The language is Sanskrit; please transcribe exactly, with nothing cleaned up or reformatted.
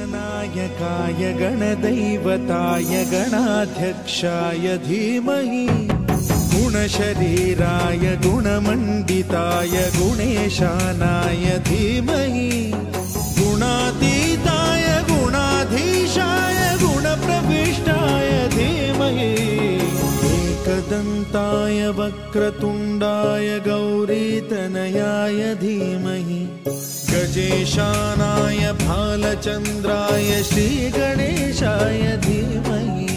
गणनायकाय गणदैवताय गणाध्यक्षाय धीमहि गुणशरीराय गुणमण्डिताय गुणेशानाय धीमहि गुणातीताय गुणाधीशाय गुणप्रविष्टाय धीमहि एकदन्ताय वक्रतुण्डाय गौरीतनयाय धीमहि गजेशानाय भालचन्द्राय श्रीगणेशाय धीमहि